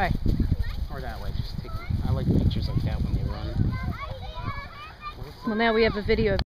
Bye. Or that way. Just take. I like pictures like that when they run. Well, now we have a video of